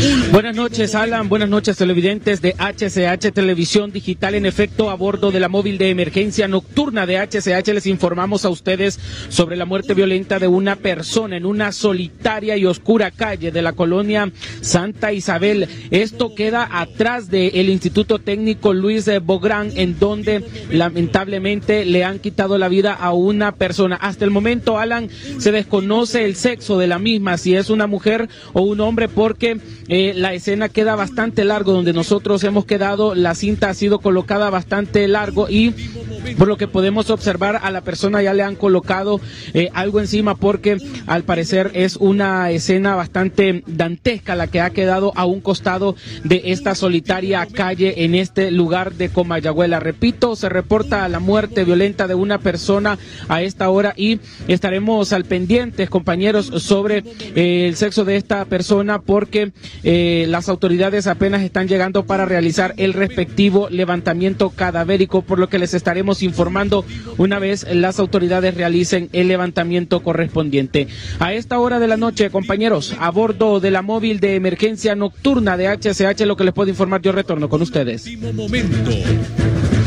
Buenas noches, Alan. Buenas noches, televidentes de HCH Televisión Digital. En efecto, a bordo de la móvil de emergencia nocturna de HCH les informamos a ustedes sobre la muerte violenta de una persona en una solitaria y oscura calle de la colonia Santa Isabel. Esto queda atrás del Instituto Técnico Luis Bográn, en donde lamentablemente le han quitado la vida a una persona. Hasta el momento, Alan, se desconoce el sexo de la misma, si es una mujer o un hombre, porque la escena queda bastante largo donde nosotros hemos quedado. La cinta ha sido colocada bastante largo y por lo que podemos observar, a la persona ya le han colocado algo encima, porque al parecer es una escena bastante dantesca la que ha quedado a un costado de esta solitaria calle en este lugar de Comayagüela. Repito, se reporta la muerte violenta de una persona a esta hora y estaremos al pendientes, compañeros, sobre el sexo de esta persona, porque las autoridades apenas están llegando para realizar el respectivo levantamiento cadavérico, por lo que les estaremos informando una vez las autoridades realicen el levantamiento correspondiente. A esta hora de la noche, compañeros, a bordo de la móvil de emergencia nocturna de HCH, lo que les puedo informar, yo retorno con ustedes. Momento.